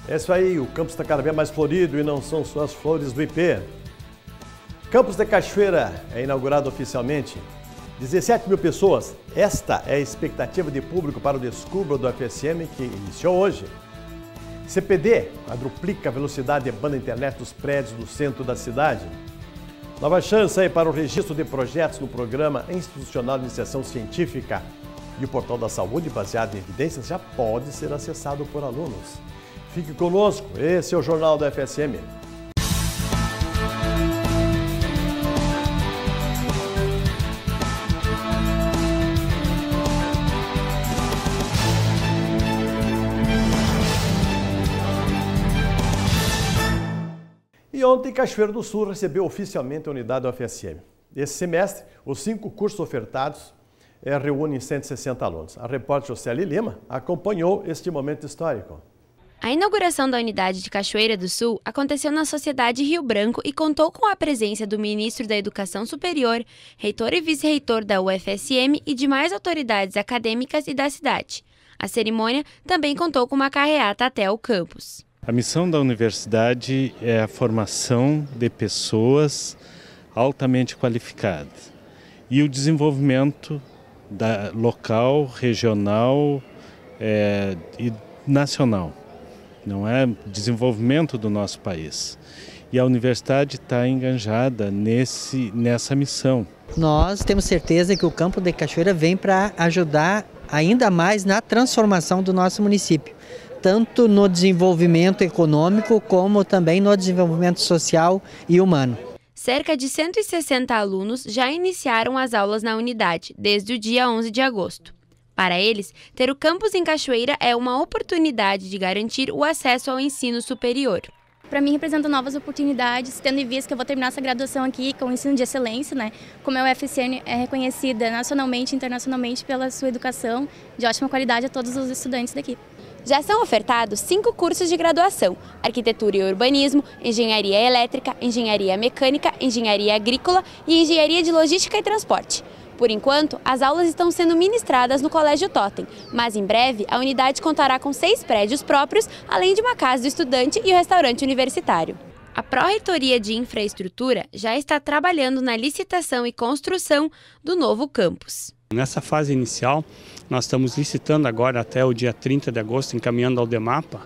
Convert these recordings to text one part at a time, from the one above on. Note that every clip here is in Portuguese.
É isso aí, o campus está cada vez mais florido e não são só as flores do IP. Campus de Cachoeira é inaugurado oficialmente. 17 mil pessoas. Esta é a expectativa de público para o Descubra do FSM que iniciou hoje. CPD quadruplica a velocidade de banda internet dos prédios do centro da cidade. Nova chance aí para o registro de projetos no Programa Institucional de Iniciação Científica. E o Portal da Saúde, baseado em evidências, já pode ser acessado por alunos. Fique conosco, esse é o Jornal do FSM. E ontem, Cachoeiro do Sul recebeu oficialmente a unidade do FSM. Esse semestre, os 5 cursos ofertados reúnem 160 alunos. A repórter Jocely Lima acompanhou este momento histórico. A inauguração da unidade de Cachoeira do Sul aconteceu na Sociedade Rio Branco e contou com a presença do ministro da Educação Superior, reitor e vice-reitor da UFSM e demais autoridades acadêmicas e da cidade. A cerimônia também contou com uma carreata até o campus. A missão da universidade é a formação de pessoas altamente qualificadas e o desenvolvimento local, regional e nacional. Não é desenvolvimento do nosso país. E a universidade está enganjada nessa missão. Nós temos certeza que o Campo de Cachoeira vem para ajudar ainda mais na transformação do nosso município, tanto no desenvolvimento econômico como também no desenvolvimento social e humano. Cerca de 160 alunos já iniciaram as aulas na unidade desde o dia 11 de agosto. Para eles, ter o campus em Cachoeira é uma oportunidade de garantir o acesso ao ensino superior. Para mim representa novas oportunidades, tendo em vista que eu vou terminar essa graduação aqui com o ensino de excelência, né? Como a UFSM é reconhecida nacionalmente e internacionalmente pela sua educação de ótima qualidade a todos os estudantes daqui. Já são ofertados 5 cursos de graduação: Arquitetura e Urbanismo, Engenharia Elétrica, Engenharia Mecânica, Engenharia Agrícola e Engenharia de Logística e Transporte. Por enquanto, as aulas estão sendo ministradas no Colégio Totem, mas em breve a unidade contará com 6 prédios próprios, além de uma casa do estudante e o restaurante universitário. A Pró-Reitoria de Infraestrutura já está trabalhando na licitação e construção do novo campus. Nessa fase inicial, nós estamos licitando agora até o dia 30 de agosto, encaminhando ao DEMAPA.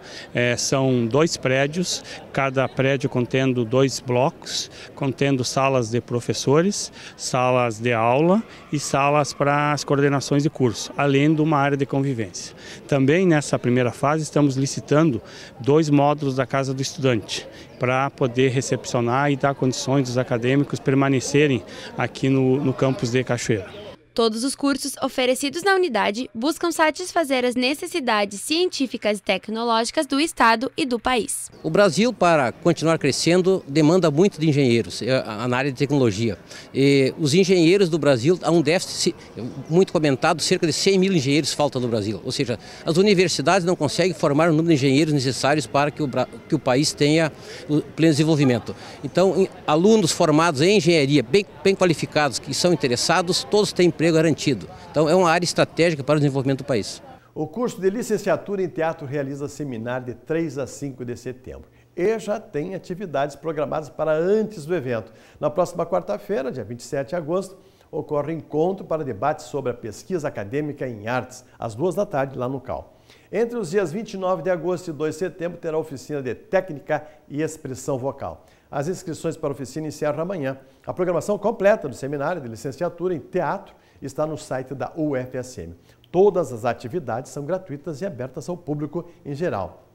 São 2 prédios, cada prédio contendo 2 blocos, contendo salas de professores, salas de aula e salas para as coordenações de curso, além de uma área de convivência. Também nessa primeira fase estamos licitando 2 módulos da Casa do Estudante, para poder recepcionar e dar condições dos acadêmicos permanecerem aqui no campus de Cachoeira. Todos os cursos oferecidos na unidade buscam satisfazer as necessidades científicas e tecnológicas do Estado e do país. O Brasil, para continuar crescendo, demanda muito de engenheiros na área de tecnologia. E os engenheiros do Brasil, há um déficit muito comentado, cerca de 100 mil engenheiros faltam no Brasil. Ou seja, as universidades não conseguem formar o número de engenheiros necessários para que o país tenha o pleno desenvolvimento. Então, alunos formados em engenharia, bem qualificados, que são interessados, todos têm emprego garantido. Então é uma área estratégica para o desenvolvimento do país. O curso de licenciatura em teatro realiza seminário de 3 a 5 de setembro e já tem atividades programadas para antes do evento. Na próxima quarta-feira, dia 27 de agosto, ocorre encontro para debate sobre a pesquisa acadêmica em artes, às 2 da tarde, lá no CAL. Entre os dias 29 de agosto e 2 de setembro, terá oficina de técnica e expressão vocal. As inscrições para a oficina encerram amanhã. A programação completa do seminário de licenciatura em teatro está no site da UFSM. Todas as atividades são gratuitas e abertas ao público em geral.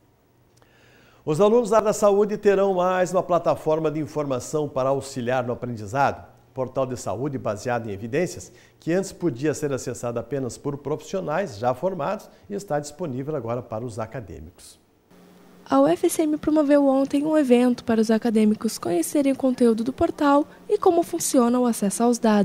Os alunos da área da saúde terão mais uma plataforma de informação para auxiliar no aprendizado. Portal de saúde baseado em evidências, que antes podia ser acessado apenas por profissionais já formados e está disponível agora para os acadêmicos. A UFSM promoveu ontem um evento para os acadêmicos conhecerem o conteúdo do portal e como funciona o acesso aos dados.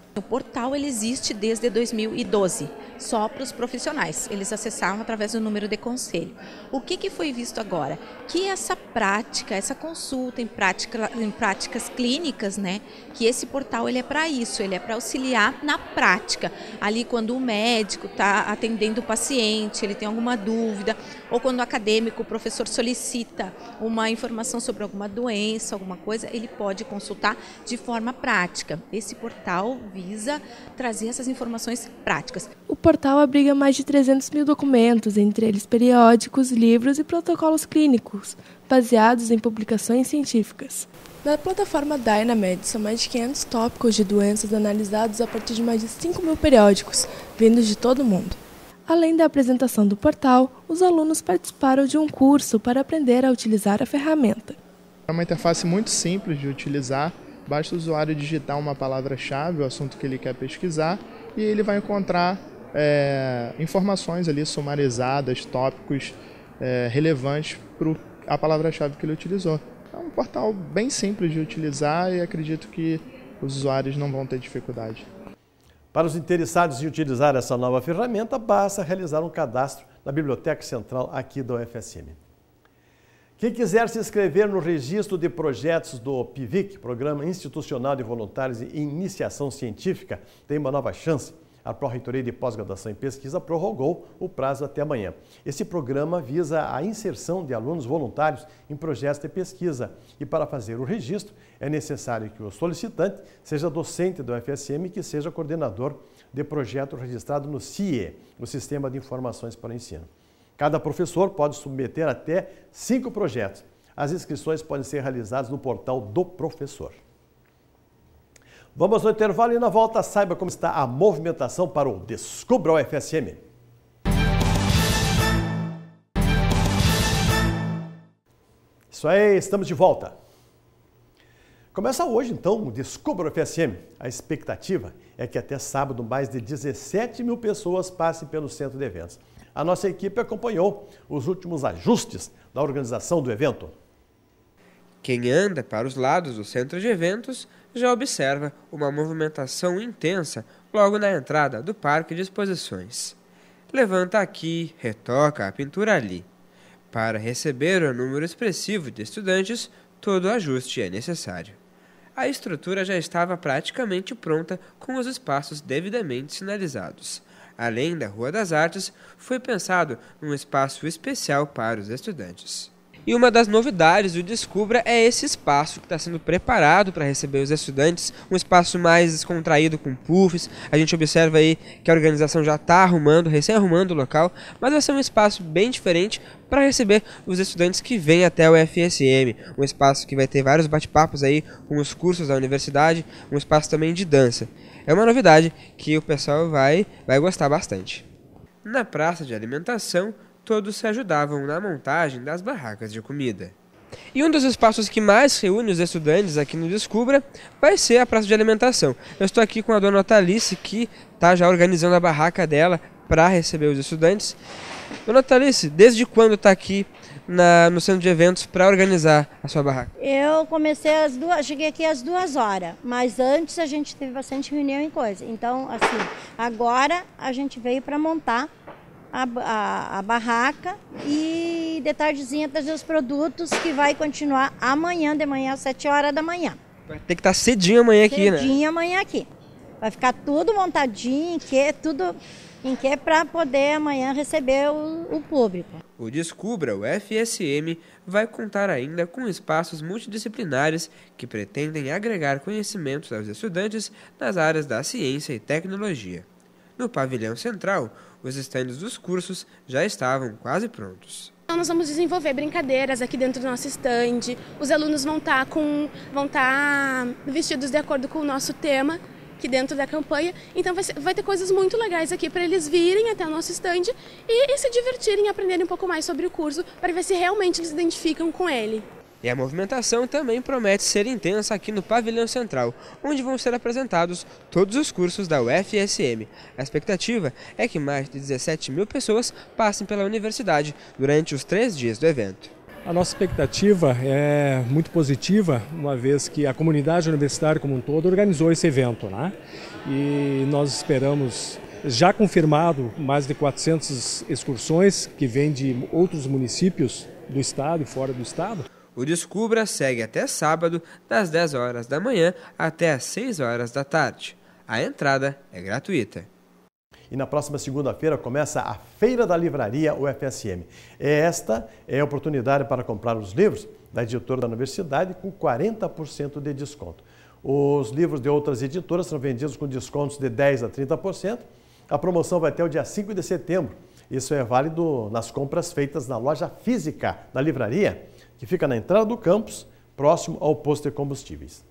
O portal ele existe desde 2012, só para os profissionais. Eles acessavam através do número de conselho. O que foi visto agora? Que essa prática, essa consulta em práticas clínicas, né? Que esse portal ele é para isso, ele é para auxiliar na prática. Ali quando o médico está atendendo o paciente, ele tem alguma dúvida, ou quando o acadêmico, o professor solicita uma informação sobre alguma doença, alguma coisa, ele pode consultar de forma prática. Esse portal visa trazer essas informações práticas. O portal abriga mais de 300 mil documentos, entre eles periódicos, livros e protocolos clínicos, baseados em publicações científicas. Na plataforma Dynamed, são mais de 500 tópicos de doenças analisados a partir de mais de 5 mil periódicos, vindos de todo o mundo. Além da apresentação do portal, os alunos participaram de um curso para aprender a utilizar a ferramenta. É uma interface muito simples de utilizar, basta o usuário digitar uma palavra-chave, o assunto que ele quer pesquisar, e ele vai encontrar informações ali sumarizadas, tópicos relevantes para a palavra-chave que ele utilizou. É um portal bem simples de utilizar e acredito que os usuários não vão ter dificuldade. Para os interessados em utilizar essa nova ferramenta, basta realizar um cadastro na Biblioteca Central aqui da UFSM. Quem quiser se inscrever no registro de projetos do PIVIC, Programa Institucional de Voluntários em Iniciação Científica, tem uma nova chance. A Pró-Reitoria de Pós-Graduação e Pesquisa prorrogou o prazo até amanhã. Esse programa visa a inserção de alunos voluntários em projetos de pesquisa. E para fazer o registro, é necessário que o solicitante seja docente do UFSM e que seja coordenador de projeto registrado no CIE, o Sistema de Informações para o Ensino. Cada professor pode submeter até 5 projetos. As inscrições podem ser realizadas no portal do professor. Vamos ao intervalo e na volta saiba como está a movimentação para o Descubra UFSM. Isso aí, estamos de volta. Começa hoje então o Descubra UFSM. A expectativa é que até sábado mais de 17 mil pessoas passem pelo centro de eventos. A nossa equipe acompanhou os últimos ajustes da organização do evento. Quem anda para os lados do centro de eventos já observa uma movimentação intensa logo na entrada do parque de exposições. Levanta aqui, retoca a pintura ali. Para receber o número expressivo de estudantes, todo ajuste é necessário. A estrutura já estava praticamente pronta com os espaços devidamente sinalizados. Além da Rua das Artes, foi pensado um espaço especial para os estudantes. E uma das novidades do Descubra é esse espaço que está sendo preparado para receber os estudantes, um espaço mais descontraído com puffs. A gente observa aí que a organização já está recém-arrumando o local, mas vai ser um espaço bem diferente para receber os estudantes que vêm até o UFSM. Um espaço que vai ter vários bate-papos aí com os cursos da universidade, um espaço também de dança. É uma novidade que o pessoal vai gostar bastante. Na praça de alimentação, todos se ajudavam na montagem das barracas de comida. E um dos espaços que mais reúne os estudantes aqui no Descubra vai ser a praça de alimentação. Eu estou aqui com a dona Otalice, que está já organizando a barraca dela para receber os estudantes. Dona Otalice, desde quando está aqui no centro de eventos para organizar a sua barraca? Eu cheguei aqui às 2 horas, mas antes a gente teve bastante reunião e coisa. Então, assim, agora a gente veio para montar a barraca e de tardezinha trazer os produtos que vai continuar amanhã de manhã às 7 horas da manhã. Vai ter que estar cedinho amanhã aqui, né? Cedinho amanhã aqui. Vai ficar tudo montadinho, para poder amanhã receber o público. O Descubra UFSM vai contar ainda com espaços multidisciplinares que pretendem agregar conhecimentos aos estudantes nas áreas da ciência e tecnologia. No pavilhão central, os estandes dos cursos já estavam quase prontos. Nós vamos desenvolver brincadeiras aqui dentro do nosso estande. Os alunos vão estar vestidos de acordo com o nosso tema aqui dentro da campanha. Então vai ter coisas muito legais aqui para eles virem até o nosso estande e se divertirem e aprenderem um pouco mais sobre o curso para ver se realmente eles se identificam com ele. E a movimentação também promete ser intensa aqui no pavilhão central, onde vão ser apresentados todos os cursos da UFSM. A expectativa é que mais de 17 mil pessoas passem pela universidade durante os 3 dias do evento. A nossa expectativa é muito positiva, uma vez que a comunidade universitária como um todo organizou esse evento, né? E nós esperamos, já confirmado, mais de 400 excursões que vêm de outros municípios do estado e fora do estado. O Descubra segue até sábado, das 10 horas da manhã até as 6 horas da tarde. A entrada é gratuita. E na próxima segunda-feira começa a Feira da Livraria UFSM. Esta é a oportunidade para comprar os livros da editora da universidade com 40% de desconto. Os livros de outras editoras são vendidos com descontos de 10% a 30%. A promoção vai até o dia 5 de setembro. Isso é válido nas compras feitas na loja física da livraria, que fica na entrada do campus, próximo ao posto de combustíveis.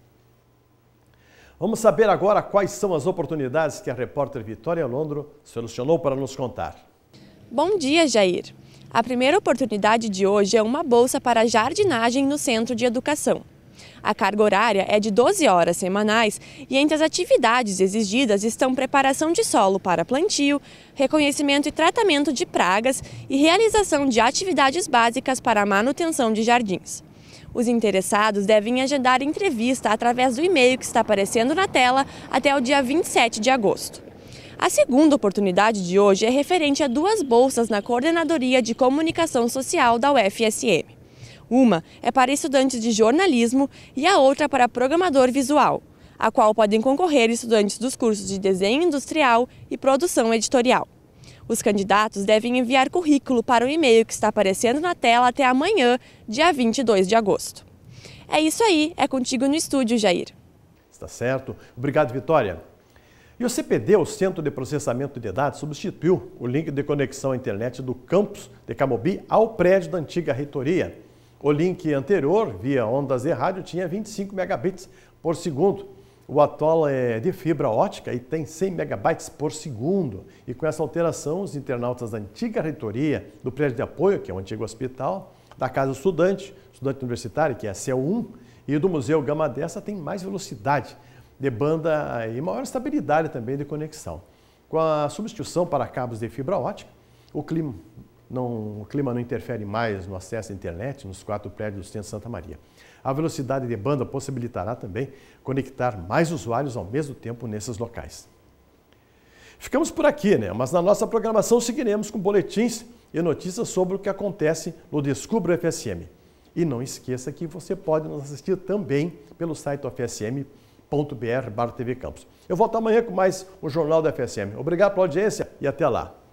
Vamos saber agora quais são as oportunidades que a repórter Vitória Londro selecionou para nos contar. Bom dia, Jair. A primeira oportunidade de hoje é uma bolsa para jardinagem no Centro de Educação. A carga horária é de 12 horas semanais e entre as atividades exigidas estão preparação de solo para plantio, reconhecimento e tratamento de pragas e realização de atividades básicas para a manutenção de jardins. Os interessados devem agendar entrevista através do e-mail que está aparecendo na tela até o dia 27 de agosto. A segunda oportunidade de hoje é referente a 2 bolsas na Coordenadoria de Comunicação Social da UFSM. Uma é para estudantes de jornalismo e a outra para programador visual, a qual podem concorrer estudantes dos cursos de desenho industrial e produção editorial. Os candidatos devem enviar currículo para o e-mail que está aparecendo na tela até amanhã, dia 22 de agosto. É isso aí, é contigo no estúdio, Jair. Está certo. Obrigado, Vitória. E o CPD, o Centro de Processamento de Dados, substituiu o link de conexão à internet do campus de Camobi ao prédio da antiga reitoria. O link anterior, via ondas de rádio, tinha 25 megabits por segundo. O atual é de fibra ótica e tem 100 megabytes por segundo. E com essa alteração, os internautas da antiga reitoria, do prédio de apoio, que é o antigo hospital, da Casa do Estudante universitário, que é a CEU1, e do Museu Gama Dessa, tem mais velocidade de banda e maior estabilidade também de conexão. Com a substituição para cabos de fibra ótica, o clima não interfere mais no acesso à internet nos 4 prédios do Centro Santa Maria. A velocidade de banda possibilitará também conectar mais usuários ao mesmo tempo nesses locais. Ficamos por aqui, né? Mas na nossa programação seguiremos com boletins e notícias sobre o que acontece no Descubra UFSM. E não esqueça que você pode nos assistir também pelo site ufsm.br/tvcampus. Eu volto amanhã com mais um Jornal da UFSM. Obrigado pela audiência e até lá.